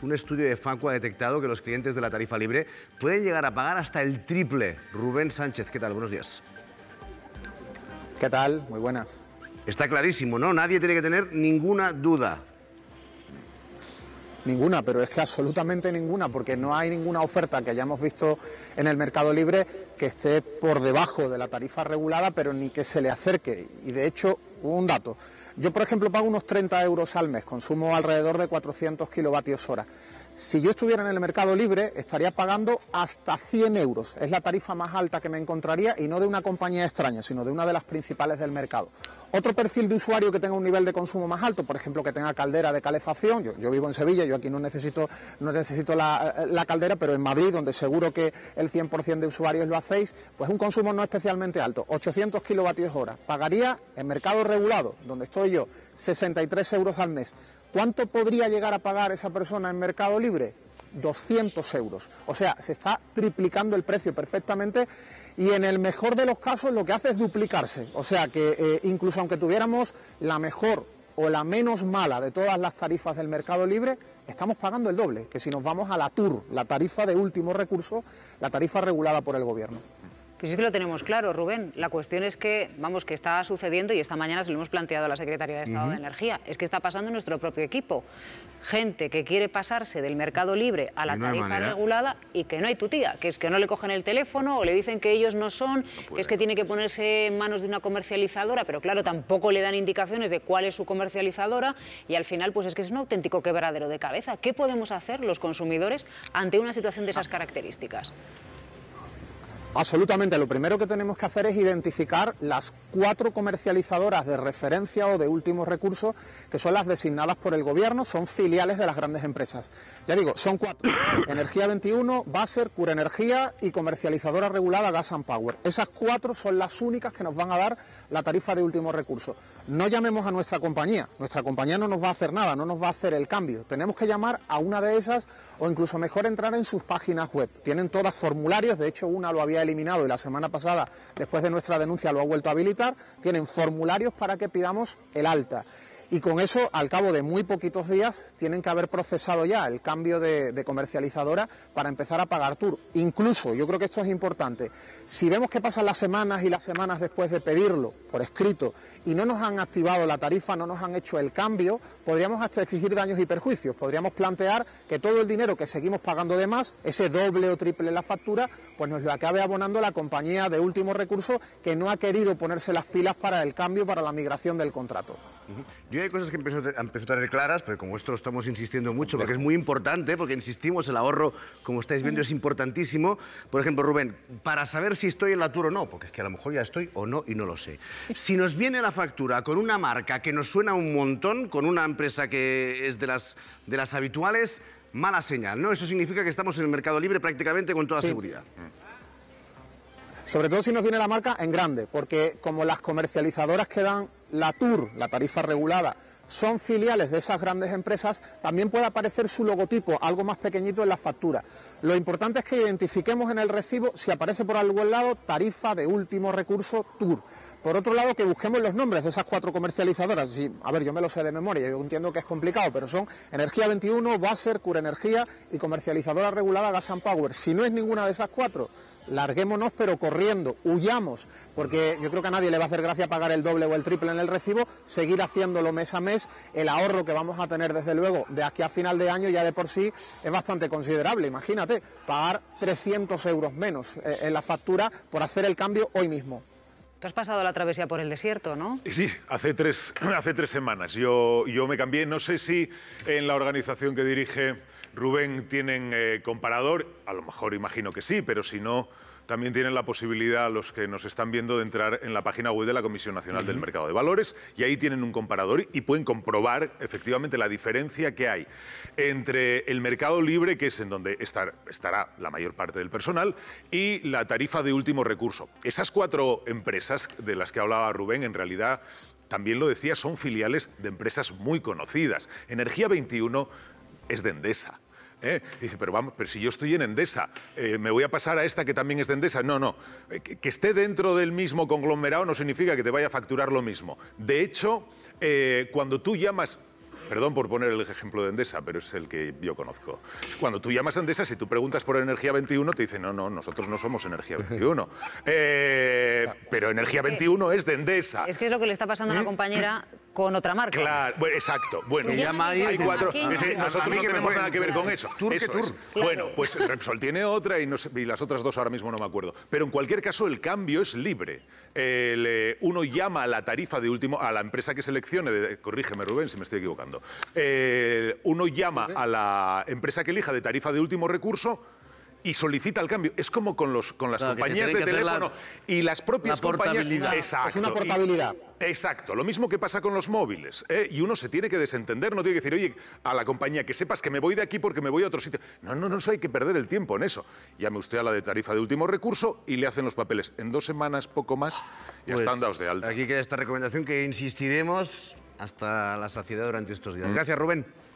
un estudio de Facua ha detectado que los clientes de la tarifa libre pueden llegar a pagar hasta el triple. Rubén Sánchez, ¿qué tal? Buenos días. ¿Qué tal? Muy buenas. Está clarísimo, ¿no? Nadie tiene que tener ninguna duda. Ninguna, pero es que absolutamente ninguna, porque no hay ninguna oferta que hayamos visto en el mercado libre que esté por debajo de la tarifa regulada, pero ni que se le acerque. Y de hecho, un dato. Yo, por ejemplo, pago unos 30 euros al mes, consumo alrededor de 400 kilovatios hora. Si yo estuviera en el mercado libre, estaría pagando hasta 100 euros. Es la tarifa más alta que me encontraría, y no de una compañía extraña, sino de una de las principales del mercado. Otro perfil de usuario que tenga un nivel de consumo más alto, por ejemplo, que tenga caldera de calefacción. Yo vivo en Sevilla, yo aquí no necesito la caldera, pero en Madrid, donde seguro que el 100% de usuarios lo hacéis, pues un consumo no especialmente alto, 800 kilovatios hora. Pagaría en mercado regulado, donde estoy yo, 63 euros al mes. ¿Cuánto podría llegar a pagar esa persona en mercado libre? 200 euros. O sea, se está triplicando el precio perfectamente, y en el mejor de los casos lo que hace es duplicarse. O sea que incluso aunque tuviéramos la mejor o la menos mala de todas las tarifas del mercado libre, estamos pagando el doble que si nos vamos a la TUR, la tarifa de último recurso, la tarifa regulada por el gobierno. Pues es que lo tenemos claro, Rubén. La cuestión es que, vamos, que está sucediendo, y esta mañana se lo hemos planteado a la Secretaría de Estado de Energía, es que está pasando en nuestro propio equipo. Gente que quiere pasarse del mercado libre a la tarifa regulada y que no hay tutía, que es que no le cogen el teléfono o le dicen que ellos no son, que es que tiene que ponerse en manos de una comercializadora, pero claro, tampoco le dan indicaciones de cuál es su comercializadora, y al final pues es que es un auténtico quebradero de cabeza. ¿Qué podemos hacer los consumidores ante una situación de esas características? Absolutamente. Lo primero que tenemos que hacer es identificar las 4 comercializadoras de referencia o de último recurso, que son las designadas por el gobierno, son filiales de las grandes empresas. Ya digo, son 4. Energía 21, Basser, Cura Energía y comercializadora regulada Gas and Power. Esas 4 son las únicas que nos van a dar la tarifa de último recurso. No llamemos a nuestra compañía no nos va a hacer nada, no nos va a hacer el cambio. Tenemos que llamar a una de esas, o incluso mejor entrar en sus páginas web. Tienen todas formularios, de hecho una lo había eliminado y la semana pasada, después de nuestra denuncia, lo ha vuelto a habilitar. Tienen formularios para que pidamos el alta. Y con eso, al cabo de muy poquitos días, tienen que haber procesado ya el cambio de comercializadora para empezar a pagar TUR. Incluso, yo creo que esto es importante, si vemos que pasan las semanas y las semanas después de pedirlo por escrito y no nos han activado la tarifa, no nos han hecho el cambio, podríamos hasta exigir daños y perjuicios. Podríamos plantear que todo el dinero que seguimos pagando de más, ese doble o triple en la factura, pues nos lo acabe abonando la compañía de último recurso, que no ha querido ponerse las pilas para el cambio, para la migración del contrato. Yo hay cosas que empiezo a tener claras, pero como esto lo estamos insistiendo mucho, porque es muy importante, porque insistimos, el ahorro, como estáis viendo, es importantísimo. Por ejemplo, Rubén, para saber si estoy en la TUR o no, porque es que a lo mejor ya estoy o no y no lo sé. Si nos viene la factura con una marca que nos suena un montón, con una empresa que es de las habituales, mala señal, ¿no? Eso significa que estamos en el mercado libre prácticamente con toda seguridad. Sobre todo si nos viene la marca en grande, porque como las comercializadoras que dan la TUR, la tarifa regulada, son filiales de esas grandes empresas, también puede aparecer su logotipo, algo más pequeñito en la factura. Lo importante es que identifiquemos en el recibo, si aparece por algún lado, tarifa de último recurso TUR. Por otro lado, que busquemos los nombres de esas 4 comercializadoras. Sí, a ver, yo me lo sé de memoria, yo entiendo que es complicado, pero son Energía 21, Basser, Cura Energía y comercializadora regulada Gas and Power. Si no es ninguna de esas 4, larguémonos, pero corriendo, huyamos, porque yo creo que a nadie le va a hacer gracia pagar el doble o el triple en el recibo, seguir haciéndolo mes a mes. El ahorro que vamos a tener, desde luego, de aquí a final de año ya de por sí es bastante considerable. Imagínate, pagar 300 euros menos en la factura por hacer el cambio hoy mismo. Tú has pasado la travesía por el desierto, ¿no? Sí, hace tres semanas. Yo me cambié. No sé si en la organización que dirige Rubén tienen comparador. A lo mejor imagino que sí, pero si no, también tienen la posibilidad, los que nos están viendo, de entrar en la página web de la Comisión Nacional del Mercado de Valores, y ahí tienen un comparador y pueden comprobar efectivamente la diferencia que hay entre el mercado libre, que es en donde estará la mayor parte del personal, y la tarifa de último recurso. Esas 4 empresas de las que hablaba Rubén, en realidad, también lo decía, son filiales de empresas muy conocidas. Energía 21 es de Endesa. Dice, pero vamos, pero si yo estoy en Endesa, ¿me voy a pasar a esta que también es de Endesa? No. Que esté dentro del mismo conglomerado no significa que te vaya a facturar lo mismo. De hecho, cuando tú llamas... perdón por poner el ejemplo de Endesa, pero es el que yo conozco. Cuando tú llamas a Endesa, si tú preguntas por Energía 21, te dicen, no, nosotros no somos Energía 21. Pero Energía 21 es de Endesa. Es que es lo que le está pasando a una compañera con otra marca. Claro, bueno, exacto. Bueno, hay 4. Nosotros no tenemos nada que ver con eso. Eso es. Bueno, pues Repsol tiene otra y las otras 2 ahora mismo no me acuerdo. Pero en cualquier caso, el cambio es libre. Uno llama a la tarifa de último, a la empresa que seleccione, corrígeme Rubén si me estoy equivocando, uno llama a la empresa que elija de tarifa de último recurso y solicita el cambio. Es como con las compañías de teléfono y las propias compañías. Exacto. Es una portabilidad. Exacto. Lo mismo que pasa con los móviles. Y uno se tiene que desentender, no tiene que decir, oye, a la compañía que sepas que me voy de aquí porque me voy a otro sitio. No hay que perder el tiempo en eso. Llame usted a la de tarifa de último recurso y le hacen los papeles. En 2 semanas, poco más, ya están dados de alta. Aquí queda esta recomendación que insistiremos hasta la saciedad durante estos días. Gracias, Rubén.